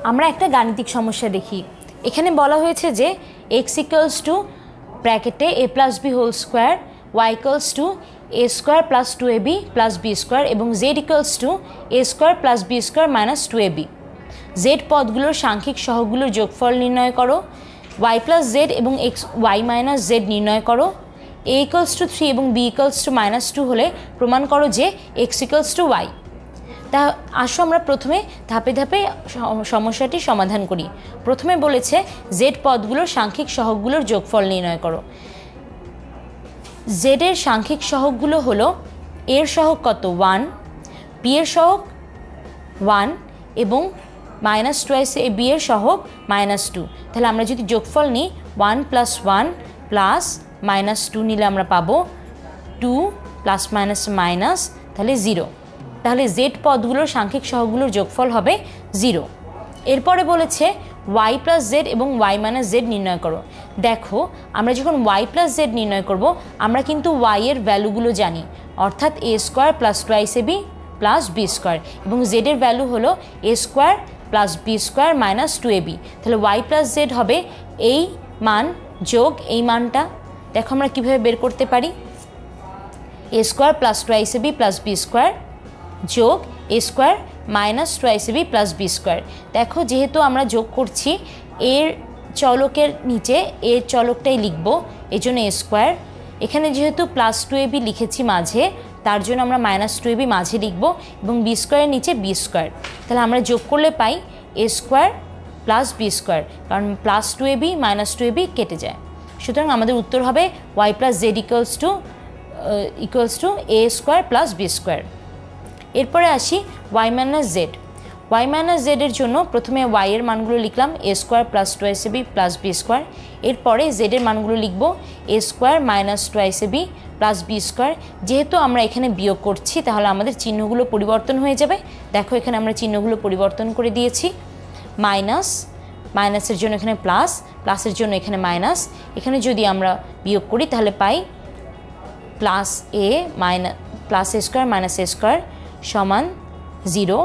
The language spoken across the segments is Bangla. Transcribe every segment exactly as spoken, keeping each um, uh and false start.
আমরা একটা গাণিতিক সমস্যা দেখি। এখানে বলা হয়েছে যে x ইকুয়ালস টু ব্র্যাকেটে a plus B whole square, y equals to a square plus two A B plus B square এবং z equals to a square plus B square minus two A B. z পদগুলোর সাংখ্যিক সহগগুলোর যোগফল নির্ণয় করো। y প্লাস জেড এবং এক্স ওয়াই মাইনাস জেড নির্ণয় করো। a ইকুয়ালস টু থ্রি এবং b equals to minus two হলে প্রমাণ করো যে x ইকুয়ালস টু ওয়াই। তা আসো আমরা প্রথমে ধাপে ধাপে সমস্যাটি সমাধান করি। প্রথমে বলেছে জেড পদগুলোর সাংখ্যিক সহগগুলোর যোগফল নির্ণয় করো। জেডের সাংখ্যিক সহগগুলো হলো এর সহগ কত ওয়ান, বি এর সহগ ওয়ান এবং মাইনাস টুয়াইস এ বি এর সহগ মাইনাস টু। তাহলে আমরা যদি যোগফল নিই one plus one plus minus two নিলে আমরা পাবো টু প্লাস মাইনাস মাইনাস তাহলে জিরো। তাহলে জেড পদগুলোর সাংখ্যিক সহগগুলোর যোগফল হবে জিরো। এরপরে বলেছে ওয়াই প্লাস জেড এবং ওয়াই মাইনাস জেড নির্ণয় করো। দেখো আমরা যখন ওয়াই প্লাস জেড নির্ণয় করব আমরা কিন্তু ওয়াই এর ভ্যালুগুলো জানি, অর্থাৎ A square plus twice A B plus B square এবং জেডের ভ্যালু হলো A square plus B square minus two A B. তাহলে ওয়াই প্লাস জেড হবে এই মান যোগ এই মানটা। দেখো আমরা কীভাবে বের করতে পারি, A square plus twice A B plus B square যোগ A square minus twice A B plus B square. দেখো যেহেতু আমরা যোগ করছি এর চলকের নিচে এর চলকটাই লিখব, এই জন্য এ স্কোয়ার। এখানে যেহেতু প্লাস টু এ বি লিখেছি মাঝে, তার জন্য আমরা মাইনাস টু এ বি মাঝে লিখব এবং বি স্কোয়ারের নিচে বি স্কোয়ার। তাহলে আমরা যোগ করলে পাই A square plus B square, কারণ plus two A B minus two A B কেটে যায়। সুতরাং আমাদের উত্তর হবে Y plus Z equals to equals to A square plus B square. এরপরে আসি Y minus Z. Y minus জেডের জন্য প্রথমে ওয়াই এর মানগুলো লিখলাম A square plus twice A B plus B square. এরপরে জেডের মানগুলো লিখব A square minus twice A B plus B square. যেহেতু আমরা এখানে বিয়োগ করছি তাহলে আমাদের চিহ্নগুলো পরিবর্তন হয়ে যাবে। দেখো এখানে আমরা চিহ্নগুলো পরিবর্তন করে দিয়েছি, মাইনাস মাইনাসের জন্য এখানে প্লাস, প্লাসের জন্য এখানে মাইনাস। এখানে যদি আমরা বিয়োগ করি তাহলে পাই plus A minus plus A square minus A square সমান zero,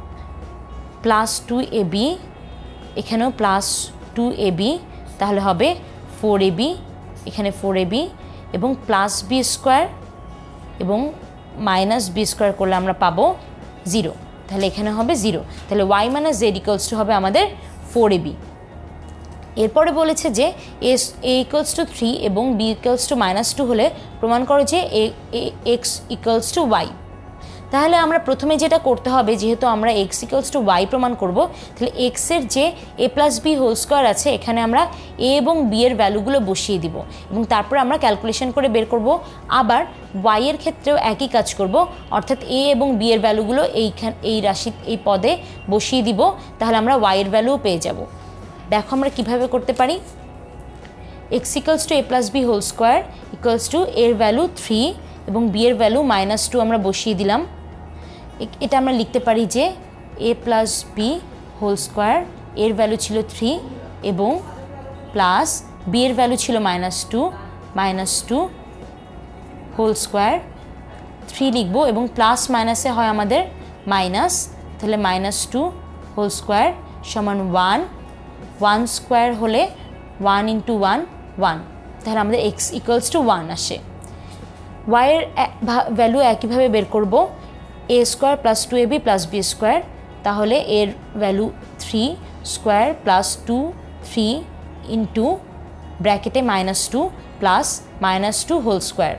plus two A B এখানেও প্লাস টু এ বি তাহলে হবে ফোর এ বি, এখানে ফোর এ বি এবং প্লাস বি স্কোয়ার এবং মাইনাস বি স্কোয়ার করলে আমরা পাবো জিরো। তাহলে এখানে হবে জিরো। তাহলে Y minus Z equals to হবে আমাদের ফোর এ বি। এরপরে বলেছে যে এস এ ইকুয়ালস টু থ্রি এবং B equals to minus two হলে প্রমাণ করো যে এ এক্স ইকুয়ালস টু ওয়াই। তাহলে আমরা প্রথমে যেটা করতে হবে, যেহেতু আমরা এক্স ইকুয়ালস টু ওয়াই প্রমাণ করব, তাহলে এক্সের যে A plus B whole square আছে এখানে আমরা এ এবং বি এর ভ্যালুগুলো বসিয়ে দিব এবং তারপর আমরা ক্যালকুলেশন করে বের করব। আবার ওয়াই এর ক্ষেত্রেও একই কাজ করব, অর্থাৎ এ এবং বি এর ভ্যালুগুলো এইখান এই রাশি এই পদে বসিয়ে দিব, তাহলে আমরা ওয়াই এর ভ্যালুও পেয়ে যাব। দেখো আমরা কীভাবে করতে পারি, X equals to A plus B whole square equals to এর ভ্যালু থ্রি এবং বি এর ভ্যালু মাইনাস টু আমরা বসিয়ে দিলাম। এটা আমরা লিখতে পারি যে A plus B whole square এর ভ্যালু ছিল থ্রি এবং প্লাস বি এর ভ্যালু ছিল minus two, minus two whole square three লিখবো এবং প্লাস মাইনাসে হয় আমাদের মাইনাস, তাহলে মাইনাস টু হোল স্কোয়ার সমান ওয়ান, ওয়ান স্কোয়ার হলে ওয়ান ইন্টু ওয়ান ওয়ান, তাহলে আমাদের এক্স ইকুয়ালস টু ওয়ান আসে। ওয়াইয়ের ভ্যালু একইভাবে বের করব, A square plus two A B plus B square, তাহলে এর value three square plus two three into ব্র্যাকেটে minus two plus minus two whole square.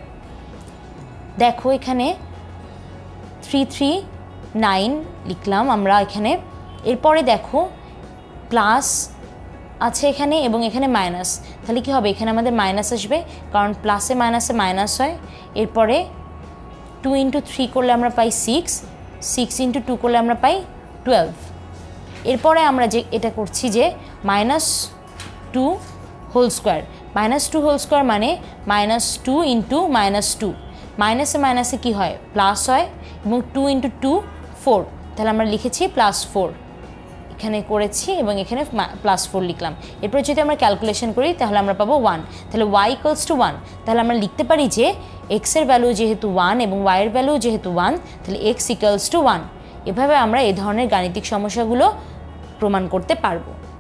দেখো এখানে থ্রি থ্রি নাইন লিখলাম আমরা এখানে। এরপরে দেখো প্লাস আছে এখানে এবং এখানে মাইনাস, তাহলে কি হবে এখানে আমাদের মাইনাস আসবে, কারণ প্লাসে মাইনাসে মাইনাস হয়। এরপরে টু ইন্টু থ্রি করলে আমরা পাই সিক্স, সিক্স ইন্টু টু করলে আমরা পাই টুয়েলভ। এরপরে আমরা যে এটা করছি যে minus two whole square, minus two whole square মানে minus two into minus two, মাইনাসে মাইনাসে কী হয় প্লাস হয় এবং টু ইন্টু টু ফোর, তাহলে আমরা লিখেছি প্লাস ফোর এখানে করেছি এবং এখানে প্লাস ফোর লিখলাম। এরপর যদি আমরা ক্যালকুলেশন করি তাহলে আমরা পাবো ওয়ান, তাহলে ওয়াই ইকুয়ালস টু ওয়ান। তাহলে আমরা লিখতে পারি যে এক্সের ভ্যালু যেহেতু ওয়ান এবং ওয়াইয়ের ভ্যালু যেহেতু ওয়ান, তাহলে এক্স ইকুয়ালস টু ওয়ান। এভাবে আমরা এই ধরনের গাণিতিক সমস্যাগুলো প্রমাণ করতে পারবো।